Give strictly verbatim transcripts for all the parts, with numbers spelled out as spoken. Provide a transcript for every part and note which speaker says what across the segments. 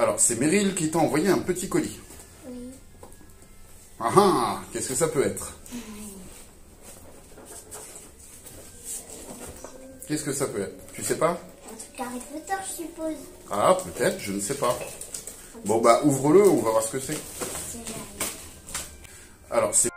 Speaker 1: Alors, c'est Meryl qui t'a envoyé un petit colis.
Speaker 2: Oui.
Speaker 1: Ah ah, qu'est-ce que ça peut être? Qu'est-ce que ça peut être? Tu sais pas?
Speaker 2: Un truc Harry Potter, je suppose.
Speaker 1: Ah, peut-être, je ne sais pas. Bon, bah, ouvre-le, on va voir ce que c'est.
Speaker 2: C'est génial.
Speaker 1: Alors, c'est...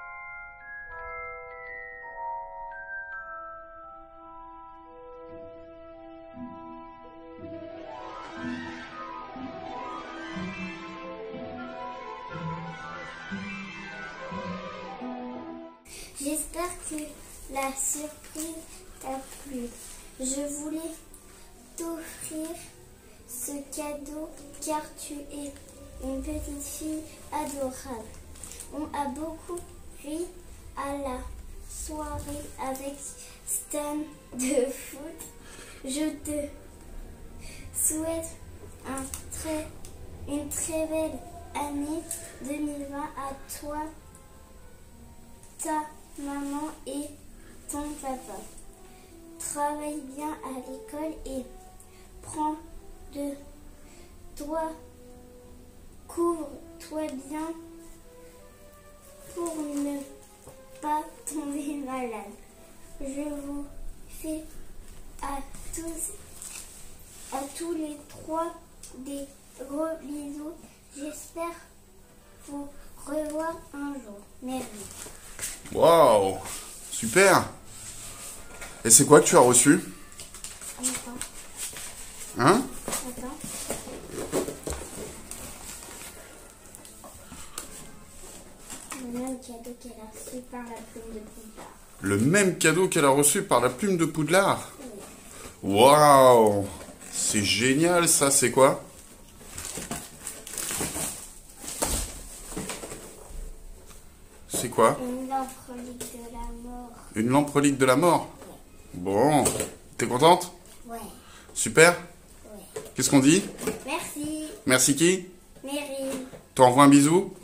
Speaker 2: J'espère que la surprise t'a plu. Je voulais t'offrir ce cadeau car tu es une petite fille adorable. On a beaucoup ri à la soirée avec Stan de foot. Je te souhaite un très, une très belle année deux mille vingt à toi, ta maman et ton papa. Travaille bien à l'école et prends de toi, couvre-toi bien pour ne pas tomber malade. Je vous fais à tous, à tous les trois des gros bisous. J'espère vous revoir un jour. Merci.
Speaker 1: Waouh, super. Et c'est quoi que tu as reçu?
Speaker 2: Attends.
Speaker 1: Hein?
Speaker 2: Attends. Le même cadeau qu'elle a reçu par la plume de Poudlard.
Speaker 1: Le même cadeau qu'elle a reçu par la plume de Poudlard?
Speaker 2: Oui.
Speaker 1: Waouh, c'est génial ça, c'est quoi? C'est quoi?
Speaker 2: Une lampe relique de la mort.
Speaker 1: Une lampe relique de la mort? Bon, t'es contente?
Speaker 2: Ouais.
Speaker 1: Super?
Speaker 2: Ouais.
Speaker 1: Qu'est-ce qu'on dit?
Speaker 2: Merci.
Speaker 1: Merci qui?
Speaker 2: Meryl.
Speaker 1: T'envoies un bisou?